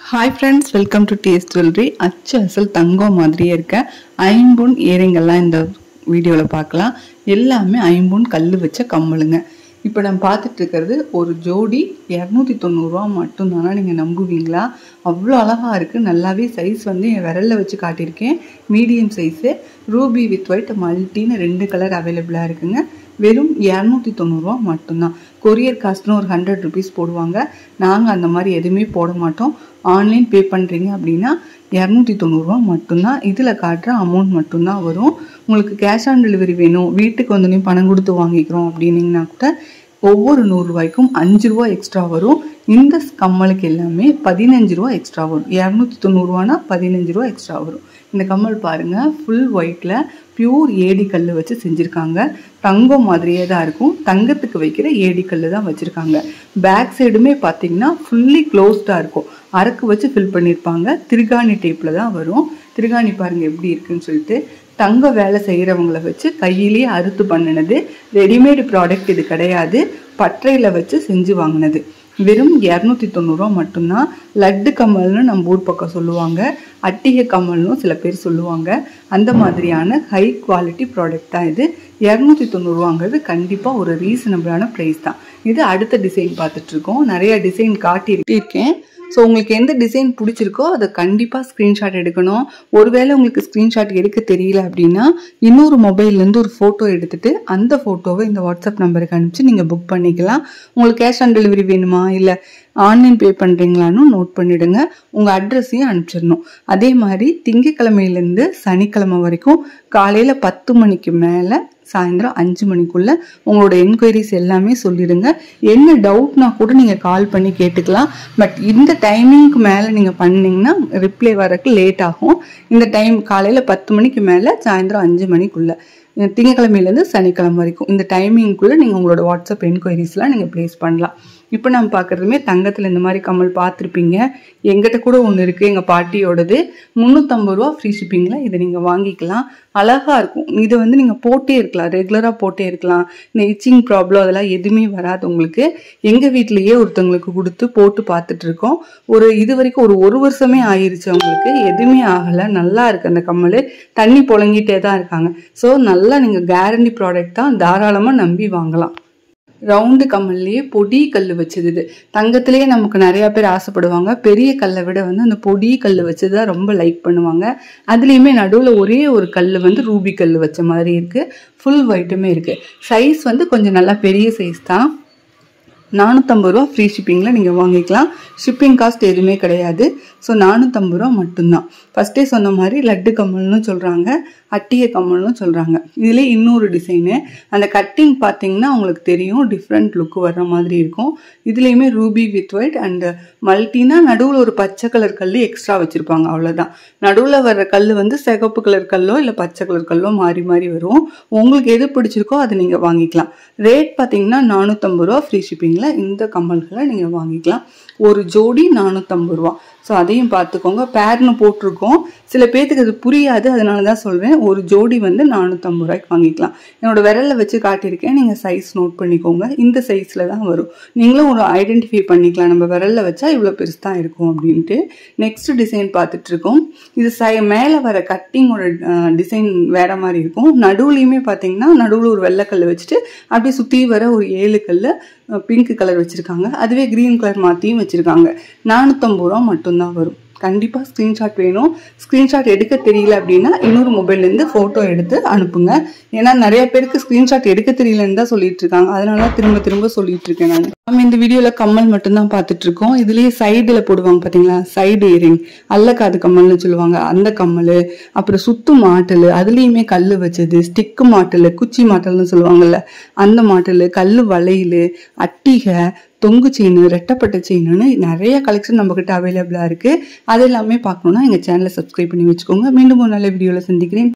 Hi friends, welcome to Taste Jewelry. அச்சு அசல் தங்கம் மாதிரியே இருக்க ஐம்பொன் ஏரிங்கெல்லாம் இந்த வீடியோவில் பார்க்கலாம். எல்லாமே ஐம்பொன் கல் வச்ச கம்மலுங்க. இப்போ நம்ம பார்த்துட்டு இருக்கிறது ஒரு ஜோடி 290 ரூபா மட்டும்தானா, நீங்கள் நம்புவீங்களா? அவ்வளோ அழகாக இருக்குது. நல்லாவே சைஸ் வந்து என் விரலில் வச்சு காட்டியிருக்கேன். Medium size, ruby with white மல்டின்னு 2 கலர் அவைலபிளாக இருக்குங்க. வெறும் 290 ரூபா மட்டும்தான். கொரியர் காஸ்ட்னு ஒரு 100 ருபீஸ் போடுவாங்க. நாங்கள் அந்த மாதிரி எதுவுமே போட மாட்டோம். ஆன்லைன் பே பண்ணுறீங்க அப்படின்னா 290 ரூபா மட்டும்தான். இதில் காட்டுற அமௌண்ட் மட்டும்தான் வரும். உங்களுக்கு கேஷ் ஆன் டெலிவரி வேணும், வீட்டுக்கு வந்து பணம் கொடுத்து வாங்கிக்கிறோம் அப்படின்னீங்கன்னா கூட ஒவ்வொரு 100 ரூபாய்க்கும் 5 ரூபா எக்ஸ்ட்ரா வரும். இந்த கம்மலுக்கு எல்லாமே 15 ரூபா எக்ஸ்ட்ரா வரும். 290 ரூபானா 15 ரூபா எக்ஸ்ட்ரா வரும். இந்த கம்மல் பாருங்கள், ஃபுல் ஒயிட்டில் பியூர் ஏடி கல் வச்சு செஞ்சுருக்காங்க. தங்கம் மாதிரியே தான் இருக்கும். தங்கத்துக்கு வைக்கிற ஏடி கல் தான் வச்சுருக்காங்க. பேக் சைடுமே பார்த்தீங்கன்னா ஃபுல்லி க்ளோஸ்டாக இருக்கும். அரக்கு வச்சு ஃபில் பண்ணியிருப்பாங்க. திருகாணி டேப்பில் தான் வரும். திருகாணி பாருங்கள் எப்படி இருக்குன்னு சொல்லிட்டு. தங்க வேலை செய்கிறவங்கள வச்சு கையிலேயே அறுத்து பண்ணினது. ரெடிமேடு ப்ராடக்ட் இது கிடையாது. பட்டறையில் வச்சு செஞ்சு வாங்கினது. வெறும் 290 ரூபா மட்டும்தான். லட்டு கம்மல்னு நம்ம ஊர் பக்கம் சொல்லுவாங்க, அட்டிகை கம்மல்னு சில பேர் சொல்லுவாங்க. அந்த மாதிரியான ஹை குவாலிட்டி ப்ராடக்ட் தான் இது. 290 ரூபாங்கிறது கண்டிப்பாக ஒரு ரீசனபிளான ப்ரைஸ் தான். இது அடுத்த டிசைன் பார்த்துட்ருக்கோம். நிறைய டிசைன் காட்டியிருக்கேன். ஸோ உங்களுக்கு எந்த டிசைன் பிடிச்சிருக்கோ அதை கண்டிப்பாக ஸ்க்ரீன்ஷாட் எடுக்கணும். ஒருவேளை உங்களுக்கு ஸ்க்ரீன்ஷாட் எடுக்க தெரியல அப்படின்னா இன்னொரு மொபைல்லேருந்து ஒரு ஃபோட்டோ எடுத்துகிட்டு அந்த ஃபோட்டோவை இந்த வாட்ஸ்அப் நம்பருக்கு அனுப்பிச்சு நீங்கள் புக் பண்ணிக்கலாம். உங்களுக்கு கேஷ் ஆன் டெலிவரி வேணுமா இல்லை ஆன்லைன் பே பண்ணுறீங்களான்னு நோட் பண்ணிவிடுங்க. உங்கள் அட்ரஸையும் அனுப்பிச்சிடணும். அதே மாதிரி திங்கக்கிழமையிலேருந்து சனிக்கிழமை வரைக்கும் காலையில் 10 மணிக்கு மேலே சாயந்தரம் 5 மணிக்குள்ளே உங்களோட என்கொயரிஸ் எல்லாமே சொல்லிடுங்க. என்ன டவுட்னா கூட நீங்கள் கால் பண்ணி கேட்டுக்கலாம். பட் இந்த டைமிங்க்கு மேலே நீங்கள் பண்ணிங்கன்னா ரிப்ளை வரக்கு லேட் ஆகும். இந்த டைம் காலையில் 10 மணிக்கு மேலே சாயந்தரம் 5 மணிக்குள்ளே திங்கக்கிழமையிலேருந்து சனிக்கிழமை வரைக்கும் இந்த டைமிங்குள்ளே நீங்கள் உங்களோட வாட்ஸ்அப் என்கொயரிஸ்லாம் நீங்கள் ப்ளேஸ் பண்ணலாம். இப்போ நம்ம பார்க்குறதுமே தங்கத்தில் இந்த மாதிரி கம்மல் பார்த்துருப்பீங்க. எங்கிட்ட கூட ஒன்று இருக்குது, எங்கள் பாட்டியோடது. 350 ரூபா ஃப்ரீ ஷிப்பிங்கில் இதை நீங்கள் வாங்கிக்கலாம். அழகாக இருக்கும். இதை வந்து நீங்கள் போட்டே இருக்கலாம், ரெகுலராக போட்டே இருக்கலாம். இந்த இச்சிங் ப்ராப்ளம் அதெல்லாம் எதுவுமே வராது உங்களுக்கு. எங்கள் வீட்டிலையே ஒருத்தவங்களுக்கு கொடுத்து போட்டு பார்த்துட்ருக்கோம். இது வரைக்கும் ஒரு வருஷமே ஆயிடுச்சு அவங்களுக்கு. எதுவுமே ஆகலை. நல்லா இருக்குது அந்த கம்மல். தண்ணி புழங்கிட்டே தான் இருக்காங்க. ஸோ நல்லா நீங்கள் கேரண்டி ப்ராடக்ட் தான், தாராளமாக நம்பி வாங்கலாம். ரவுண்டு கம்மல்லையே பொடி கல் வச்சது. இது தங்கத்திலேயே நமக்கு நிறையா பேர் ஆசைப்படுவாங்க. பெரிய கல்லை விட வந்து அந்த பொடி கல் வச்சது தான் ரொம்ப லைக் பண்ணுவாங்க. அதுலேயுமே நடுவில் ஒரே ஒரு கல் வந்து ரூபி கல் வச்ச மாதிரி இருக்குது. ஃபுல் ஒயிட்டுமே இருக்குது. சைஸ் வந்து கொஞ்சம் நல்லா பெரிய சைஸ் தான். 450 ரூபா ஃப்ரீ ஷிப்பிங்கில் நீங்கள் வாங்கிக்கலாம். ஷிப்பிங் காஸ்ட் எதுவுமே கிடையாது. ஸோ 450 ரூபா மட்டும்தான். ஃபஸ்ட்டே சொன்ன மாதிரி லட்டு கம்மல்னு சொல்கிறாங்க, அட்டிகை கம்மல்னு சொல்கிறாங்க. இதிலே இன்னொரு டிசைனு. அந்த கட்டிங் பார்த்தீங்கன்னா உங்களுக்கு தெரியும், டிஃப்ரெண்ட் லுக்கு வர்ற மாதிரி இருக்கும். இதுலேயுமே ரூபி வித் ஒயிட் அண்ட் மல்டினா நடுவில் ஒரு பச்சை கலர் கல் எக்ஸ்ட்ரா வச்சுருப்பாங்க, அவ்வளோதான். நடுவில் வர்ற கல் வந்து சிகப்பு கலர் கல்லோ இல்லை பச்சை கலர் கல்லோ மாறி மாறி வரும். உங்களுக்கு எது பிடிச்சிருக்கோ அதை நீங்கள் வாங்கிக்கலாம். ரேட் பார்த்தீங்கன்னா 450 ரூபா ஃப்ரீ ஷிப்பிங்கில் இந்த கம்மல்களை நீங்கள் வாங்கிக்கலாம். ஒரு ஜோடி 450 ரூபா. ஸோ அதையும் பார்த்துக்கோங்க. பேர்னு போட்டிருக்கோம். சில பேர்த்துக்கு அது புரியாது, அதனால தான் சொல்கிறேன். ஒரு ஜோடி வந்து 450 ரூபாய்க்கு வாங்கிக்கலாம். என்னோட விரலில் வச்சு காட்டியிருக்கேன், நீங்கள் சைஸ் நோட் பண்ணிக்கோங்க. இந்த சைஸில் தான் வரும். நீங்களும் ஒரு ஐடென்டிஃபை பண்ணிக்கலாம், நம்ம விரலில் வச்சா இவ்வளோ பெருசு தான் இருக்கும் அப்படின்ட்டு. நெக்ஸ்ட் டிசைன் பார்த்துட்ருக்கோம். இது மேலே வர கட்டிங்கோட டிசைன் வேறு மாதிரி இருக்கும். நடுவுலையுமே பார்த்தீங்கன்னா நடுவில் ஒரு வெள்ளைக்கல் வச்சுட்டு அப்படியே சுற்றி வர ஒரு 7 கல் பிங்க் கலர் வச்சுருக்காங்க. அதுவே க்ரீன் கலர் மாற்றியும் வச்சுருக்காங்க. 450 ரூபா மட்டும்தான் வரும். கண்டிப்பாக ஸ்க்ரீன்ஷாட் வேணும். ஸ்க்ரீன்ஷாட் எடுக்க தெரியல அப்படின்னா இன்னொரு மொபைல்லேருந்து ஃபோட்டோ எடுத்து அனுப்புங்க. ஏன்னா நிறைய பேருக்கு ஸ்க்ரீன்ஷாட் எடுக்க தெரியலன்னு தான் சொல்லிட்டு இருக்காங்க. அதனால திரும்ப திரும்ப சொல்லிட்டு இருக்கேன் நான். நம்ம இந்த வீடியோவில் கம்மல் மட்டும்தான் பார்த்துட்ருக்கோம். இதுலேயே சைடில் போடுவாங்க பார்த்தீங்களா, சைடு இயரிங், அல்லக்காது கம்மல்னு சொல்லுவாங்க, அந்த கம்மல். அப்புறம் சுத்து மாட்டல், அதுலேயுமே கல் வச்சது, ஸ்டிக்கு மாட்டல், குச்சி மாட்டல்னு சொல்லுவாங்கல்ல, அந்த மாட்டல், கல் வளையல், அட்டிகை, தொங்கு செயின், ரெட்டப்பட்ட செயின்னு நிறைய கலெக்ஷன் நம்மக்கிட்ட அவைலபிளாக இருக்குது. அது எல்லாமே பார்க்கணுன்னா எங்கள் சேனலை சப்ஸ்கிரைப் பண்ணி வச்சுக்கோங்க. மீண்டும் ஒரு நல்ல வீடியோவில் சந்திக்கிறேன்.